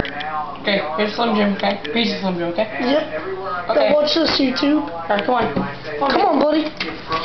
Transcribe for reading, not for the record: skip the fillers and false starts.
Okay, here's Slim Jim, okay? Here's Slim Jim, okay? Yep. Okay. Now watch this, YouTube. Alright, come on. Come on, buddy.